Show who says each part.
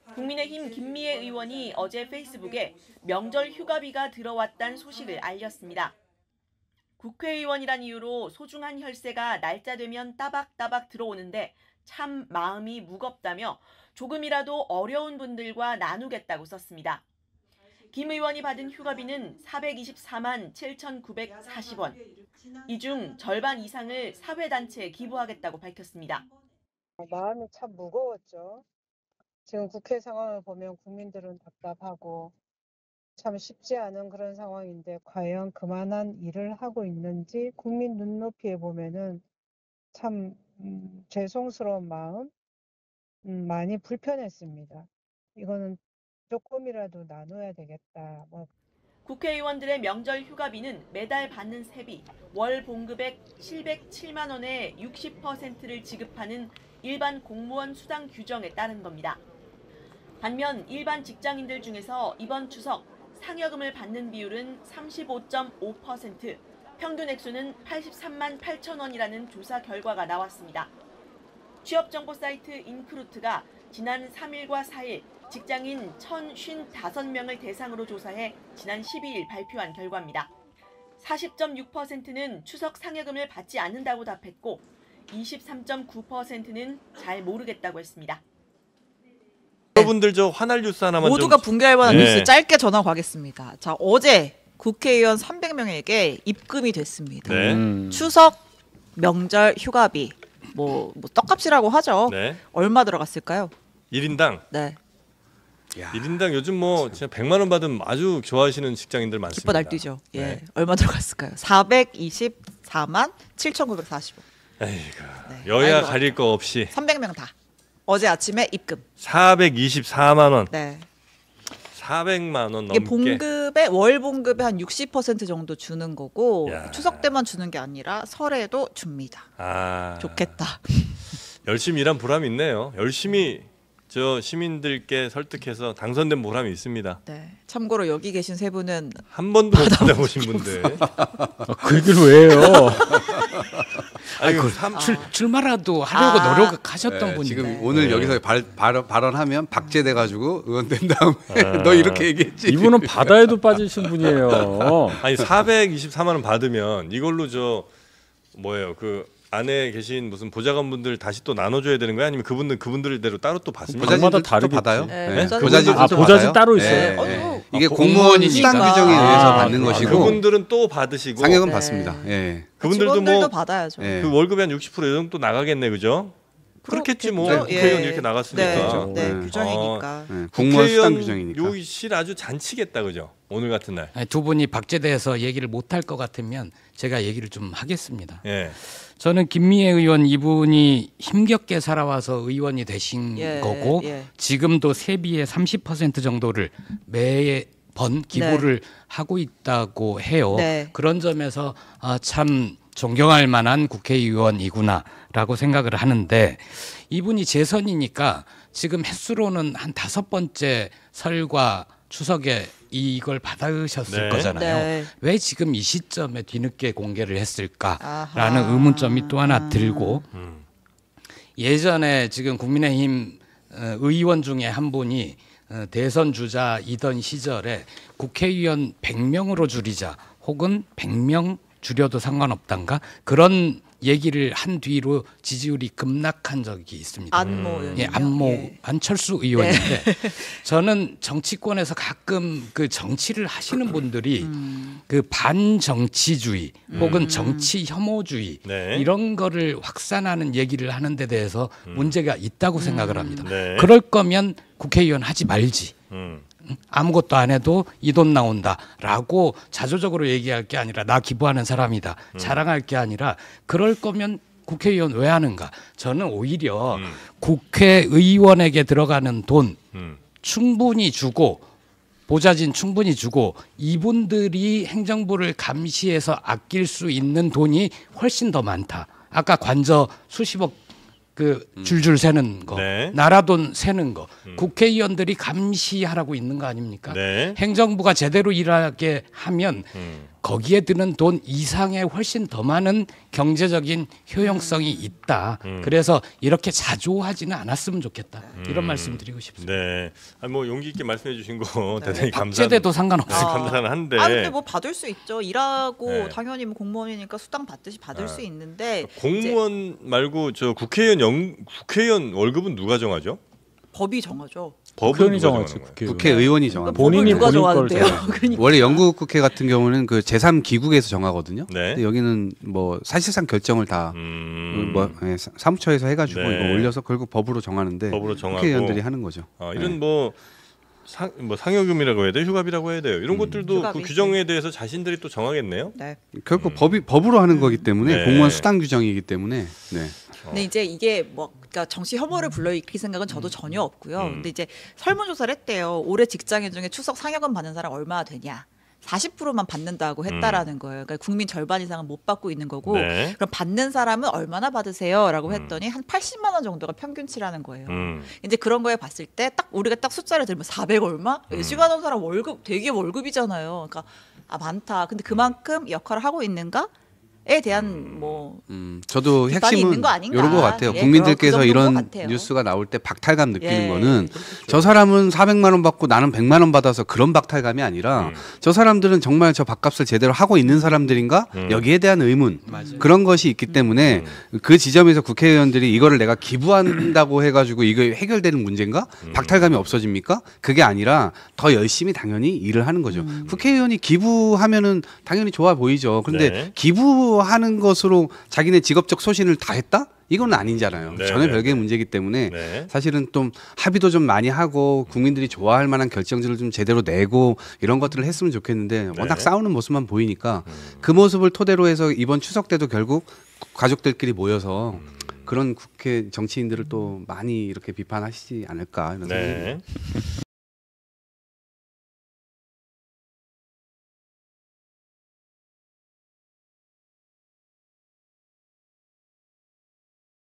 Speaker 1: 국민의힘 김미애 의원이 어제 페이스북에 명절 휴가비가 들어왔다는 소식을 알렸습니다. 국회의원이란 이유로 소중한 혈세가 날짜 되면 따박따박 들어오는데 참 마음이 무겁다며 조금이라도 어려운 분들과 나누겠다고 썼습니다. 김 의원이 받은 휴가비는 424만 7,940원. 이 중 절반 이상을 사회단체에 기부하겠다고 밝혔습니다.
Speaker 2: 마음이 참 무거웠죠. 지금 국회 상황을 보면 국민들은 답답하고 참 쉽지 않은 그런 상황인데 과연 그만한 일을 하고 있는지 국민 눈높이에 보면은 참 죄송스러운 마음, 많이 불편했습니다. 이거는 조금이라도 나눠야 되겠다.
Speaker 1: 국회의원들의 명절 휴가비는 매달 받는 세비, 월 봉급액 707만 원의 60%를 지급하는 일반 공무원 수당 규정에 따른 겁니다. 반면 일반 직장인들 중에서 이번 추석 상여금을 받는 비율은 35.5%, 평균 액수는 83만 8천 원이라는 조사 결과가 나왔습니다. 취업정보 사이트 인크루트가 지난 3일과 4일 직장인 1,055명을 대상으로 조사해 지난 12일 발표한 결과입니다. 40.6%는 추석 상여금을 받지 않는다고 답했고 23.9%는 잘 모르겠다고 했습니다.
Speaker 3: 여러분들 저 화날 뉴스 하나만
Speaker 4: 모두가 붕괴할 만한 뉴스 짧게 전하고 가겠습니다. 자, 어제 국회의원 300명에게 입금이 됐습니다.
Speaker 3: 네.
Speaker 4: 추석 명절 휴가비 뭐 떡값이라고 하죠.
Speaker 3: 네.
Speaker 4: 얼마 들어갔을까요?
Speaker 3: 1인당.
Speaker 4: 네.
Speaker 3: 1인당 요즘 뭐 진짜 100만 원 받으면 아주 좋아하시는 직장인들 많습니다.
Speaker 4: 기뻐 날뛰죠. 예.
Speaker 3: 네.
Speaker 4: 얼마 들어갔을까요? 424만 7,940원.
Speaker 3: 에이구.
Speaker 4: 네.
Speaker 3: 여야 가릴 거 없이
Speaker 4: 300명 다. 어제 아침에 입금.
Speaker 3: 424만 원.
Speaker 4: 네.
Speaker 3: 400만 원
Speaker 4: 이게
Speaker 3: 넘게.
Speaker 4: 봉급의 월 봉급의 한 60% 정도 주는 거고
Speaker 3: 야.
Speaker 4: 추석 때만 주는 게 아니라 설에도 줍니다.
Speaker 3: 아.
Speaker 4: 좋겠다.
Speaker 3: 열심히 일한 보람이 있네요. 열심히 저 시민들께 설득해서 당선된 보람이 있습니다.
Speaker 4: 네. 참고로 여기 계신 세 분은
Speaker 3: 한 번도 못 받아보신 분들.
Speaker 5: 그 얘기를 왜 해요?
Speaker 3: 아니,
Speaker 5: 출마라도 하려고 노력하셨던 분인데
Speaker 6: 지금 오늘 여기서 발언하면 박제돼 가지고 의원된 다음에 너 이렇게 얘기했지.
Speaker 5: 이분은 바다에도 빠지신 분이에요.
Speaker 3: 아니 424만 원 받으면 이걸로 저 뭐예요? 그 안에 계신 무슨 보좌관분들 다시 또 나눠줘야 되는 거야? 아니면 그분들대로 따로 또 받습니까?
Speaker 6: 보좌진도
Speaker 5: 다르겠지.
Speaker 6: 받아요.
Speaker 4: 네,
Speaker 5: 보좌진 따로 있어요.
Speaker 6: 네. 이게 공무원 수당 규정에 의해서 받는 것이고
Speaker 3: 그분들은 또 받으시고
Speaker 6: 상여금 받습니다. 예.
Speaker 3: 그분들도 뭐
Speaker 4: 받아야죠.
Speaker 3: 그 월급의 한 60% 정도 나가겠네, 그죠? 그렇겠지 뭐 국회의원 이렇게 나갔으니까.
Speaker 4: 네, 규정이니까.
Speaker 6: 공무원 수당 규정이니까.
Speaker 3: 요 실 아주 잔치겠다, 그죠? 오늘 같은 날.
Speaker 5: 아니, 두 분이 박제돼서 얘기를 못할 것 같으면 제가 얘기를 좀 하겠습니다.
Speaker 3: 예.
Speaker 5: 저는 김미애 의원 이분이 힘겹게 살아와서 의원이 되신 거고 지금도 세비의 30% 정도를 매번 기부를 하고 있다고 해요. 그런 점에서 참 존경할 만한 국회의원이구나라고 생각을 하는데 이분이 재선이니까 지금 횟수로는 한 5번째 설과 추석에 이걸 받으셨을 거잖아요. 왜 지금 이 시점에 뒤늦게 공개를 했을까라는 의문점이 또 하나 들고 예전에 지금 국민의힘 의원 중에 한 분이 대선 주자이던 시절에 국회의원 100명으로 줄이자 혹은 100명 줄여도 상관없단가 그런 얘기를 한 뒤로 지지율이 급락한 적이 있습니다. 안철수 의원인데 저는 정치권에서 가끔 그 정치를 하시는 분들이 그 반정치주의 혹은 정치 혐오주의 이런 거를 확산하는 얘기를 하는 데 대해서 문제가 있다고 생각을 합니다. 그럴 거면 국회의원 하지 말지. 아무것도 안 해도 이 돈 나온다라고 자조적으로 얘기할 게 아니라 나 기부하는 사람이다 자랑할 게 아니라 그럴 거면 국회의원 왜 하는가? 저는 오히려 국회의원에게 들어가는 돈 충분히 주고 보좌진 충분히 주고 이분들이 행정부를 감시해서 아낄 수 있는 돈이 훨씬 더 많다. 아까 관저 수십억 그 줄줄 세는 거, 나라 돈 세는 거, 국회의원들이 감시하라고 있는 거 아닙니까? 행정부가 제대로 일하게 하면 거기에 드는 돈 이상의 훨씬 더 많은 경제적인 효용성이 있다. 그래서 이렇게 자조하지는 않았으면 좋겠다. 이런 말씀드리고 싶습니다.
Speaker 3: 네. 아, 뭐 용기 있게 말씀해 주신 거 대단히
Speaker 5: 박제돼도 상관없어요.
Speaker 3: 감사는 한데.
Speaker 4: 아 근데 뭐 받을 수 있죠. 일하고
Speaker 3: 네.
Speaker 4: 당연히 뭐 공무원이니까 수당 받듯이 받을 수 있는데
Speaker 3: 공무원 말고 저 국회의원 월급은 누가 정하죠?
Speaker 4: 법이 정하죠.
Speaker 3: 법은
Speaker 7: 국회의원이
Speaker 3: 누가
Speaker 7: 정하지.
Speaker 3: 정하는 거예요?
Speaker 6: 국회의원이 정합니다.
Speaker 7: 본인이
Speaker 4: 누가
Speaker 7: 본인 걸
Speaker 4: 정하는데요?
Speaker 7: 정하죠.
Speaker 4: 그러니까.
Speaker 6: 원래 영국 국회 같은 경우는 그 제3기국에서 정하거든요.
Speaker 3: 네.
Speaker 6: 근데 여기는 뭐 사실상 결정을 다 뭐 사무처에서 해가지고
Speaker 3: 네.
Speaker 6: 이거 올려서 결국 법으로 정하는데
Speaker 3: 법으로 정하고.
Speaker 6: 국회의원들이 하는 거죠.
Speaker 3: 이런
Speaker 6: 네.
Speaker 3: 뭐 상여금이라고 해야 돼, 휴가비라고 해야 돼요. 이런 것들도
Speaker 4: 휴가비.
Speaker 3: 그 규정에 대해서 자신들이 또 정하겠네요.
Speaker 4: 네.
Speaker 6: 결국 법으로 하는 거기 때문에
Speaker 3: 네.
Speaker 6: 공무원 수당 규정이기 때문에 네.
Speaker 4: 근데 이제 이게 뭐 그러니까 정치 혐오를 불러일으킬 생각은 저도 전혀 없고요. 근데 이제 설문조사를 했대요. 올해 직장인 중에 추석 상여금 받는 사람 얼마나 되냐? 40%만 받는다고 했다라는 거예요. 그러니까 국민 절반 이상은 못 받고 있는 거고
Speaker 3: 네.
Speaker 4: 그럼 받는 사람은 얼마나 받으세요?라고 했더니 한 80만 원 정도가 평균치라는 거예요. 이제 그런 거에 봤을 때 딱 우리가 딱 숫자를 들면 400 얼마? 시간 온 사람 월급 되게 월급이잖아요. 그러니까 많다. 근데 그만큼 역할을 하고 있는가? 에 대한 뭐
Speaker 6: 저도
Speaker 4: 비판이
Speaker 6: 핵심은
Speaker 4: 있는 거 아닌가.
Speaker 6: 이런 것 같아요.
Speaker 4: 예,
Speaker 6: 국민들께서
Speaker 4: 그 정도인
Speaker 6: 이런
Speaker 4: 것 같아요.
Speaker 6: 뉴스가 나올 때 박탈감 느끼는
Speaker 4: 예,
Speaker 6: 거는 저 사람은 400만 원 받고 나는 100만 원 받아서 그런 박탈감이 아니라 저 사람들은 정말 저 밥값을 제대로 하고 있는 사람들인가 여기에 대한 의문 그런 것이 있기 때문에 그 지점에서 국회의원들이 이거를 내가 기부한다고 해가지고 이거 해결되는 문제인가? 박탈감이 없어집니까? 그게 아니라 더 열심히 당연히 일을 하는 거죠. 국회의원이 기부하면은 당연히 좋아 보이죠. 그런데
Speaker 3: 네.
Speaker 6: 기부하는 것으로 자기네 직업적 소신을 다했다? 이건 아니잖아요.
Speaker 3: 네,
Speaker 6: 전혀
Speaker 3: 네,
Speaker 6: 별개의 문제이기 때문에
Speaker 3: 네.
Speaker 6: 사실은 좀 합의도 좀 많이 하고 국민들이 좋아할 만한 결정들을 좀 제대로 내고 이런 것들을 했으면 좋겠는데 워낙 싸우는 모습만 보이니까 그 모습을 토대로 해서 이번 추석 때도 결국 가족들끼리 모여서 그런 국회 정치인들을 또 많이 이렇게 비판하시지 않을까 이런 생각이 듭니다.
Speaker 3: 네.